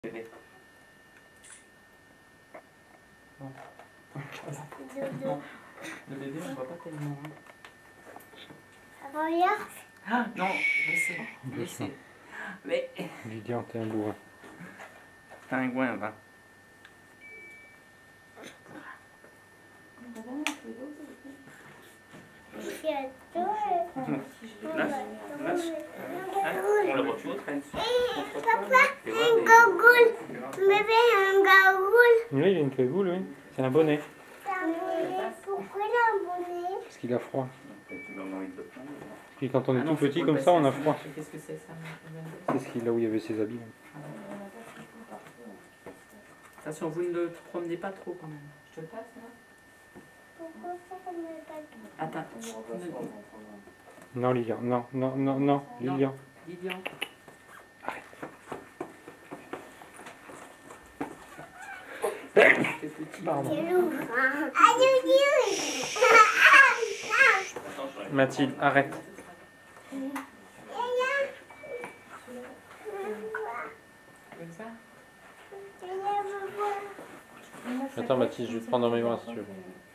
bébé. Non. Non. Le bébé, on ne voit pas tellement. Hein. Regarde. Ah non, laissez. Laissez. Mais. Lydian, t'es un bourrin. T'as un goin, va. On le retrouve. Papa, un gogoule. Bébé, un gogoule. Oui, il a une cagoule, oui. C'est un bonnet. T'as un bonnet. Pourquoi il a un bonnet? Parce qu'il a froid. Tu vas avoir envie de le prendre. Puis quand on est Ah non, tout petit faut comme le ça, on a passer à froid. ça. Qu'est-ce que c'est ça? C'est ce qu'il là où il y avait ses habits. Attention, vous ne le promenez pas trop quand même. Je te le passe là? Pourquoi ça ne met pas de... Attends. Non, Lydian. Non, non, non, non. Lydian. Lydian. C'est petit. Pardon. C'est lourd. Mathilde, arrête. Comme ça? Attends, Mathilde, je vais te prendre dans mes bras si tu veux.